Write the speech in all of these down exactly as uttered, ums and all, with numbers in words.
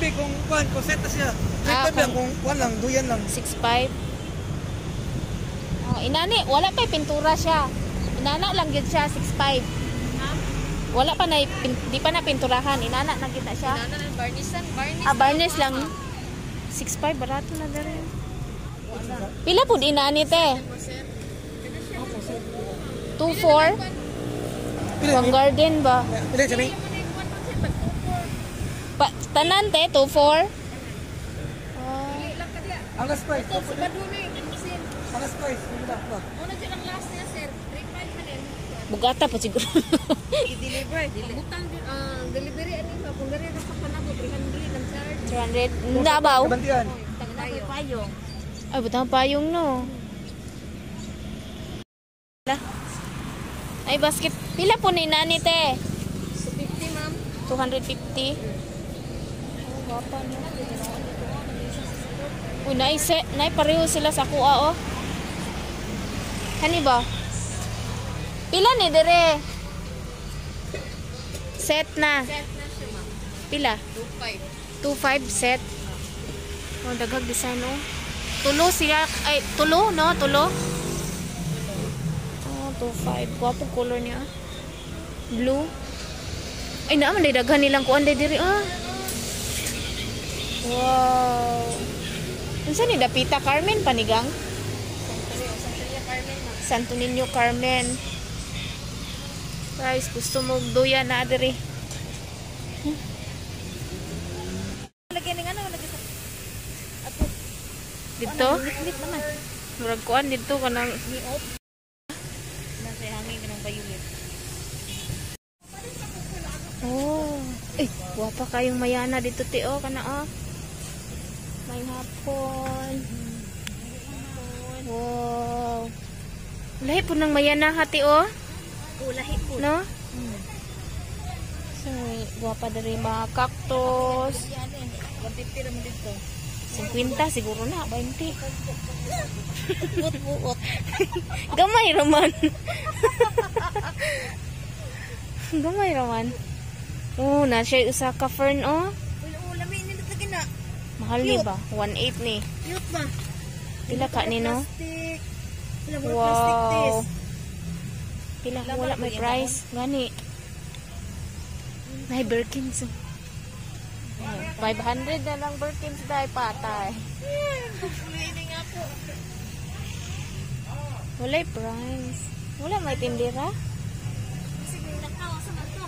be kung kuan, kung set na siya. Ah, Set lang kung kuan lang, duyan lang. six five. Oh, inani, wala pa pintura siya. Inana lang yun siya, six five. Wala pa na, pin, di pa na pinturahan. Inana na kita siya. Inana na varnisan, varnish. Ah, varnish lang. six five, barato na dali. Pila po di inani te? two four. Pang garden ba? Pili siya ni. Pa, tanan te, two four. Ang last price. Ito, sa Baduni, Kinsin. Ang last price. Wala ba? Una dyan ang last niya, sir. three five man din. Bugata po siguro. I-deliver. Butang, ah, delivery, ano ba? Kung gari na sa panabo, three hundred ang charge. three hundred. Ndabaw. Kabantian. Tayo. Payong. Ay, butang payong no. Ay, basket. Pila po ni nani te? So, fifty, ma'am. two fifty. Oh, gapa no. Uy, naise, nai pareho sila sa kuha, oh. Kani ba? Pila ni dire? Set na. Set na siya, ma'am. Pila? two five. two five set. Oh, daghag design, oh. Tulo siya, ay, tulo, no? Tulo? Oh, two five. Guwapo color niya. Blue. Ay, naaman, daghan nilang kuan dire, ah. Wow. Unsa ni Dapita Carmen panigang? Santeria Carmen, ma'am. Santo Niño Carmen. Guys, gusto mo duya na diri. Hmm? Lagyan ng ano, lagyan sa... Apo. Dito? Lit naman. Murag kuan dito kanang Ni-off. Nasa hangin ka ng bayulit. oh. Eh, guwapa kayong mayana dito ti oh kana oh. May hapon. Wow. Lahi po ng mayana hati oh. Oh, lahi po. No? Hmm. So, guwapa diri mga cactus. Yan eh. one fifty naman dito. fifty siguro na, twenty. Buot-buot. Gamay raman. Gamay raman. Oh, na siya usa ka fern oh. Ulo, lami nila lagi na. Mahal ni ba? one eight ni. Cute ba? Pila ka ni no? Plastic. Wala mo plastic Wow. this. Pila wala may price. Gani. May Birkins. oh. five hundred na lang Birkins dahil patay. Hindi nga po. Wala price. Wala may tindira. Sige, nakawa sa man to.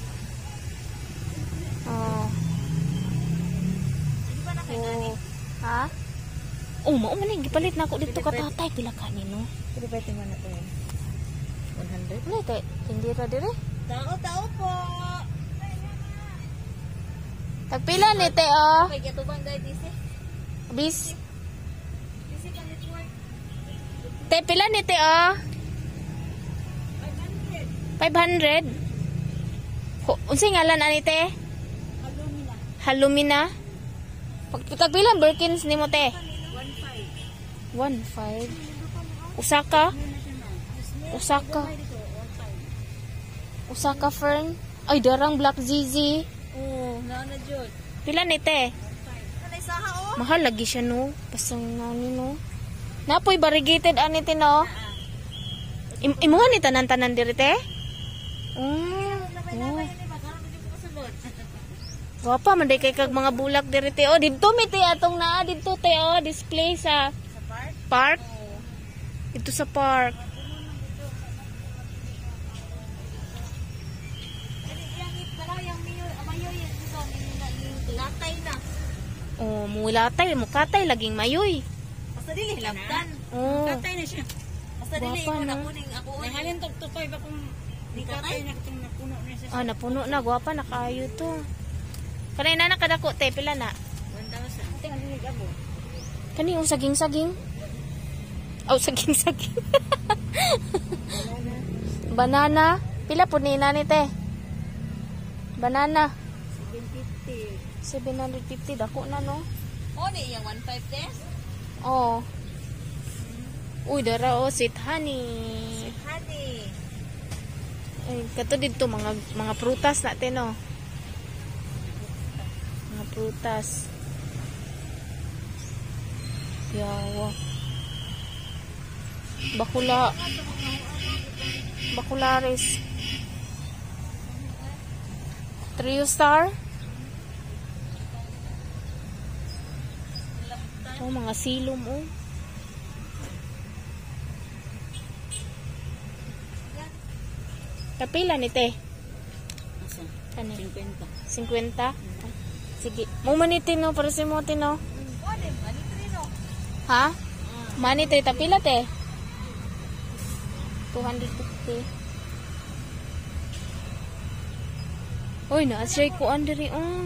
Oh. Hindi ba na kayo nani? Oh. Ha? Oh, mao man ni gipalit na ako dito ka tatay pila ka ni no. Pwede ba tingnan na to yan? one hundred? Wala kay tindira dire. Tao, tao po. Tagpila ni te oh. Okay, gato bang guys, disi? Bis. Disi ka network. Te pila ni te oh. five hundred. five hundred. Ho, unsay ngalan ani te? Alumina. Halumina. Pag tagpila Birkins nimo te? one five. one five. Usaka. Usaka. Usaka fern. Ay darang black zizi. Oh, naana jud. Pila ni te? Ano isaha oh? Mahal lagi siya no. Pasang nani no. Napoy variegated ani te no. Im imuha ni tanan-tanan diri te? Mm. Labay-labay ni ba karon di ko sabot. Wapa man day kay kag mga bulak diri te. Oh, didto mi te atong naa didto te oh, display sa Sa park. park. Dito sa park. Yang ito yang mayo, mayo yan dito ni latay na. Oh, mulatay, mukatay laging mayoy. Basta dili lamtan. Oh. Katay na siya. Basta dili Guwapa mo na. na kuning ako. Nahalin tog tukoy ba kung di katay na katong napuno na siya. Ah, napuno na. Guwapa na kayo to. Kanay na nakadako, te. Pila na? one thousand. Tingnan ni gabo. Kani yung saging-saging? Oh, saging-saging. Banana. Pila po ni nani, te? Banana. seven fifty. seven fifty. Dako na, no? Oh, ni yang one five des. Oh. Uy, dara, oh. Sweet honey. Honey. Ay, kato dito, mga, mga prutas natin, oh. Mga prutas. Yawa. Bakula. Bakularis. Trio star. Oh, mga silom oh. Kapila ni te? Asa? Kani? fifty. fifty? Sige. Mo maniti no para si mo tino. Ha? Mani te tapila te? two fifty. Oy, na-ashay ko andiri oh.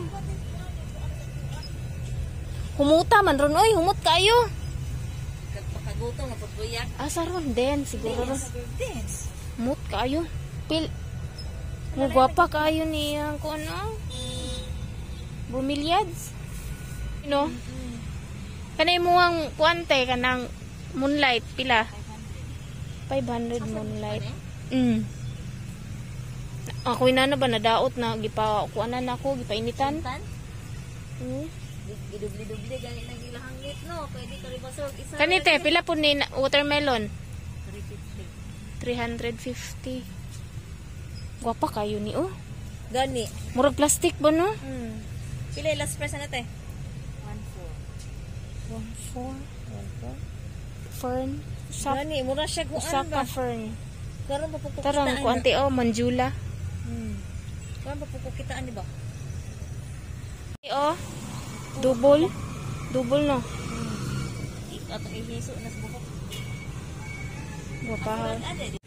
Humuta man ron oy, humut kayo. Pagpakagutong na pagbuyak. Asa ron din siguro ron. Humut kayo. Pil. Mo gwapa kayo niya ko ano? Bumilyads. No? Kanay mo ang kuante kanang moonlight pila? five hundred moonlight. Mm. Ako ina na ba nadaot na gipa kuanan ako gipainitan? Mm. Gidubli-dubli gani nang ilahang net no. Pwede ka ribasog isa. Kanite pila po ni na- watermelon? three fifty. three fifty. Gwapa kayo ni oh. Gani. Murag plastic ba no? Hmm. Pila yung last price na te? one four. one four. Fern. Usa, Gani, mura siya kung usa ano ka ba? fern. Karon pa pupukitaan. Tarang kuante oh manjula. Hmm. Karon pa pupukitaan di ba? Oh. Double. Double no. Atong ihiso na sa buhok. Gwapa. Ade.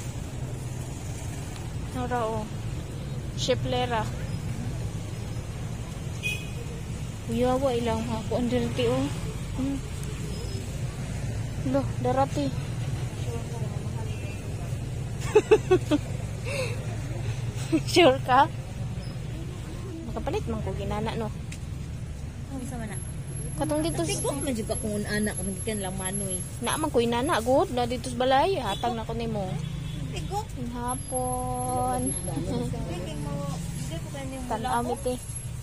Nora oh. Shiplera. Uyawa ilang ha. Kuan dirti oh. Hmm. Loh, darati. Sure ka? Makapalit man ko ginana no. Ang isa man na. Katong dito Kasi ko man jud akong anak kung gikan lang manoy. na man ko inana good na dito sa balay hatag na ko nimo. Tigo. In hapon. Sige mo. Sige ko kanyo. Tanaw mi te.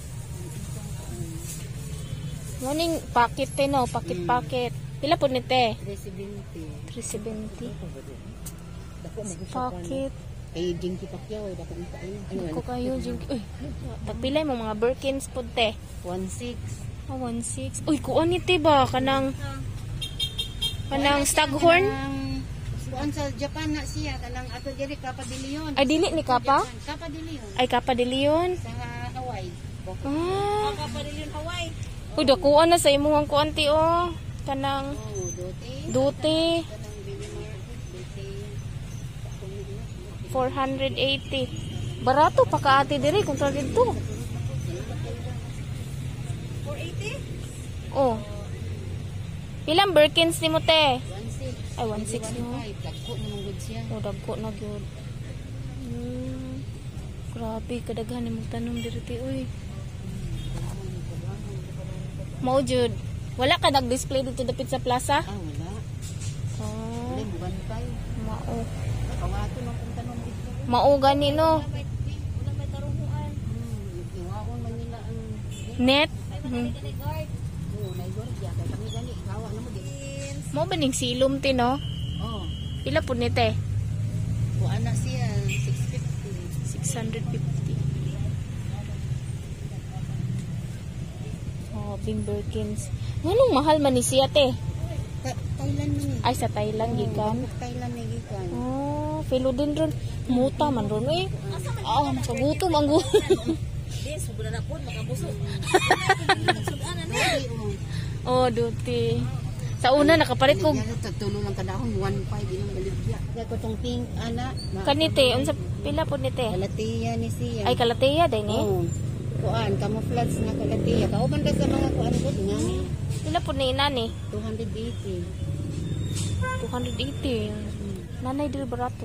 Morning packet te no, packet packet. Pila po ni te? three seventy. three seventy. Dako mo Packet. Kay Jinky Pacquiao ay dako ita ay. Ko kayo jing. Uy. Tagpilay mo mga Birkins pod te. one six. Ah, one six. Uy, kuan ni te ba kanang kanang staghorn? Kuan sa Japan na siya kanang ato diri Kapadilion. Ay dili ni kapa? Kapadilion Ay kapa de Leon. sa Hawaii. Ah. Kapadilion Hawaii. Uy, dakuan na sa imuhang kuan ti oh. Kanang Oh, dote. dute. Kanang baby market dote. four eighty. Barato pa ka ate diri kung sa dito. four eighty? Oh. Pilang Birkins ni mo te? one six. Ay, one six mo. Dagko na mong good siya. Oh, dagko na gyud. Hmm. Grabe, kadaghan ni mong tanom diri ti uy. Mao jud. Wala ka nag-display dito dapit sa plaza? Ah, wala. Oh, Wala, buwan tayo. mao. Kawato ng kung tanong dito. Mao gani no. Wala may karunguan. Hmm, iwakon man nila ang... Net. Hmm. Oo, naigordia. Kaya kami gani, ikawa na mo din. Mao ba ning silom ti no? Oo. Pila pud ni te? Kuha na siya, six fifty. six fifty. Oh, Bing Birkins. Nganong mahal man ni siya te? Ta- Thailand man eh. Ay sa Thailand gikan. Oo, Thailand na gikan. Oh, filo din ron. Muta man ron eh. Ah, makagutom ang gutom. Di, sobra na po, makabuso. Sudan na Oh, duty. Sa una nakapalit ko Yan, tagtulo lang kadahon, one five ilang baligya. Kaya ko tong pink, ana. na- kanite unsa pila po nite? Kalatiya ni siya. Ay kalateya din eh. Oo. Kuan, camouflage na kalatiya. Kauban ka sa mga kuan ko, nga ni. Pila po ni inani? two eighty. two eighty. Nanay diri barato.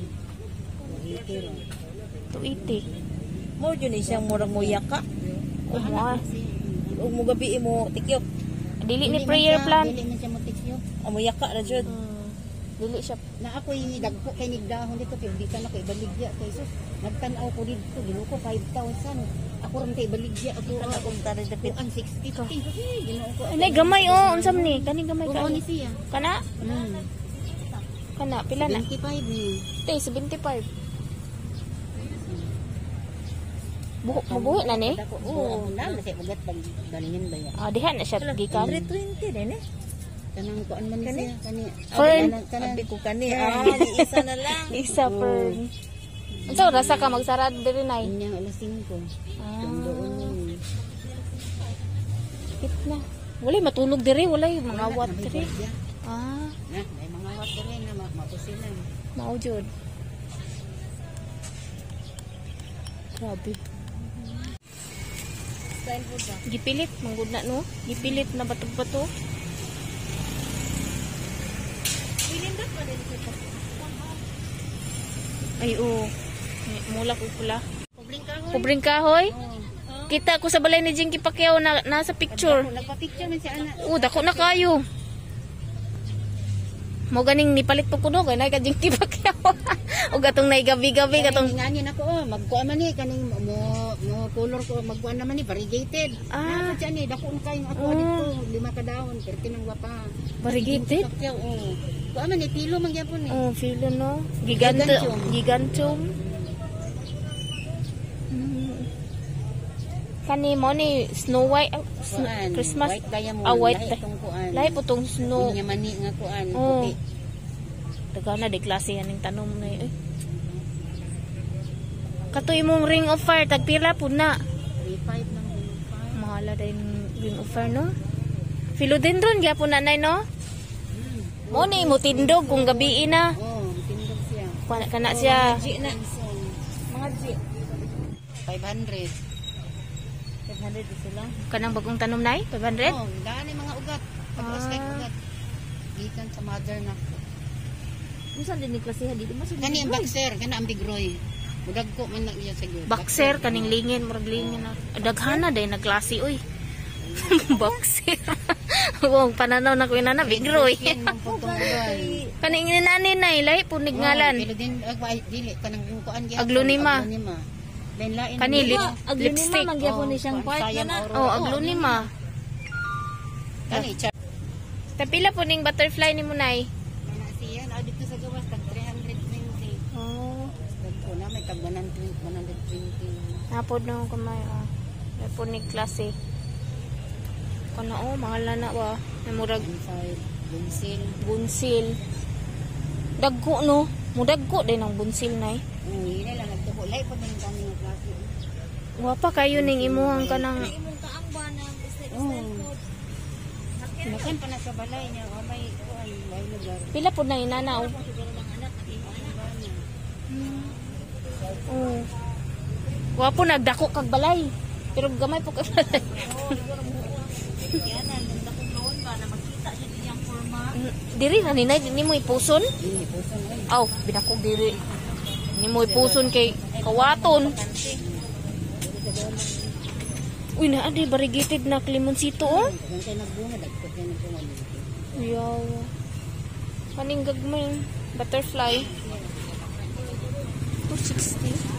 two eighty. Mo yun eh siyang murang mo yaka. Oh, mo. Huwag mo gabi mo tikyop. Dili ni prayer plan. Dili man siya mo tikyop. O mo yaka na dyan. Hmm. Dili siya. Na ako yung dagpo kay nigdahon dito. Kaya di ka na ko ibaligya. Kaya sus, nagtanaw ko dito. Ginuko five thousand. Ako rin kay baligya ako ra ako tara dapit ang six fifty. Ginoo ko. Ay, gamay oh, unsam ni? Kani gamay Kuha ka. ni siya. Kana? Hmm. Kana pila na? twenty-five ni. Te, seventy-five. Buhok mabuhi na ni? Oo, na na siya ugat balingin ba ya? Ah, diha na siya gikan. twenty din eh. Kanang kuan man ni siya kani. Fern. Kanang ko kani. Ah, di isa na lang. Isa per. Unsa rasa ka magsarad diri nay? Inyang alas cinco. Ah. Tundoon ni. Kit na. Walay matunog diri, walay mga wat diri. diri. Ah, Na, may mga wat diri na ma- mapusilan. mao jud. Grabe. Style po ba? Gipilit manggod na no. Gipilit na bato-bato. Pilinda pa din kita. Ay oo. Mula ko pula. Pobring kahoy. Kubring kahoy. Oh. Kita ko sa balay ni Jinky Pacquiao na nasa picture. Nagpa-picture man si ana. Oo, dako na kayo. Mo ganing nipalit po kuno kay nay ka Jinky Pacquiao. O gatong nay gabi-gabi katong ngani nako oh, magkuha man ni kaning mo mo color ko magkuha naman ni variegated. Ah. Ah, siya ni dako ang kayo ako Oh. dito lima ka dahon pero tinangwa pa. variegated. Pakyaw oh. Kuha man ni pilo man gyapon ni. Oh, feel no. Giganto, Gigantium. gigantium. Mm. Kani mo ni Snow White, oh, Snow- Kuan, Christmas. white diamond. Ah, white. Lahi itong kuan. Lahi po tong snow. Unya mani nga kuan Oh. puti. Taga na de klase yan yung tanom na eh. Kato imong ring of fire tagpila po na. three five nang five. Mahala din ring of fire no. Philodendron gyapon na nay no. Mo ni mo tindog kung gabi na. Oh, tindog siya. Kana kana siya. G na. Mga G. five hundred. five hundred sila. Kanang bagong tanom nay five hundred. Oh, daan ni mga ugat. Pagkas Ah. kay ugat. Gikan sa mother na. Unsa din ni klase di mas Kani ang boxer, kana ang big roy. Mudag ko man na iya siguro. boxer kaning lingin murag lingin na. Daghana day nagklase oy. Boxer. Wong pananaw na ko inana big roy. Yan mong pagtungguloy. Kaning inani nay lahi punig ngalan. Pero din agwa dili kanang kuan gyapon. Aglonema. Aglonema. Lain lain. Kani lip, lipstick. magyapon ni siyang part na. Oh, aglonema. Kani cha. Tapila po ning butterfly ni mo nay. Kana siya na dito sa gawas tag three hundred twenty. Oh. Dagko na may tag one hundred twenty. Napod na akong kamay. Oh. May po ni klase. Kana oh, mahal na na ba. May murag Inside bunsil. bunsil. Dagko no. Mudagko din ang bunsil nay. Mm, yun lang nagtubo. Lai po din kami ng klase. Wapa kayo ning imuhang kanang Imong kaangba na style code. Nakan pa na sa balay niya. O may kuan, may lugar. pila po na inana oh. Siguro ng anak at iba niya. Oh. Wapo nagdako kag balay. Pero gamay po kag balay. Yan ang nanda kong noon ba na makita siya diyang forma. Diri na ninay ni mo ipuson. Hindi po sa ngayon. Aw, binakog diri. Ni mo ipuson kay kawaton. Uy, na adi variegated na limonsito oh. Kung kayo nagbunga, dagpot yan ito nga. Yaw. Kaning gagmay butterfly. two sixty.